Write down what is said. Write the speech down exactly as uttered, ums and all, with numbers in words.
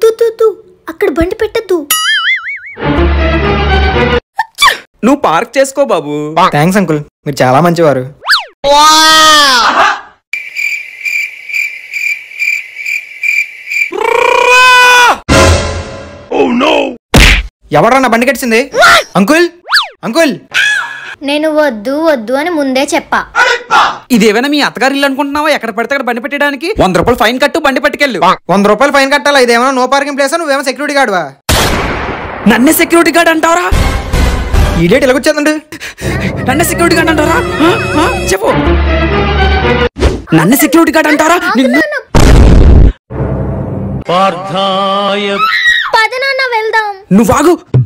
అక్కడ బండి పెట్టద్దు. నువ్వు పార్క్ చేసుకో బాబు. థ్యాంక్స్ అంకుల్, మీరు చాలా మంచివారు. ఎవడన్నా బండి కట్టింది? అంకుల్ అంకుల్ నేను వద్దు వద్దు అని ముందే చెప్పా. ఇదేమైనా మీ అత్తగారి ఇల్లు అనుకుంటున్నావా? ఎక్కడ పడితే అక్కడ బండి పెట్టడానికి వంద రూపాయలు ఫైన్ కట్టు, బండి పట్టుకెళ్ళు. వంద రూపాయలు ఫైన్ కట్టాలా? ఇదేమైనా నో పార్కింగ్ ప్లేసా? నువ్వేమో సెక్యూరిటీ గార్డ్వా? నన్నే సెక్యూరిటీ గార్డ్ అంటావరా? ఈ డేట్ ఎలా వచ్చేదండి? నన్నే సెక్యూరిటీ గార్డ్ అంటారా? చెప్పు. నన్నే సెక్యూరిటీ గార్డ్ అంటారా? పద నాన్న వెళ్దాం. నువ్వు ఆగు.